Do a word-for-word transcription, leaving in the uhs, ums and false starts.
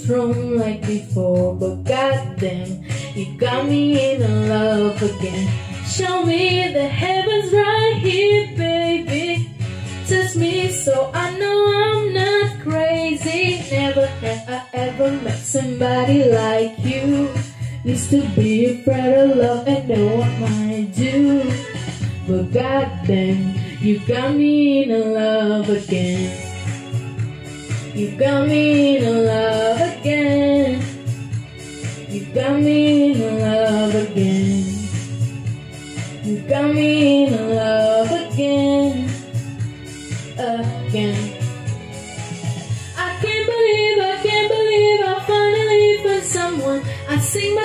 strong like before, but goddamn, you got me in love again. Show me the heavens right here, baby. Touch me so I know I'm not crazy. Never have I ever met somebody like you. Used to be afraid of love and know what might do, but goddamn, you got me in love again. You got me in love again. You got me in love again. You got me in love again. Again. I can't believe, I can't believe I finally found someone. I sing my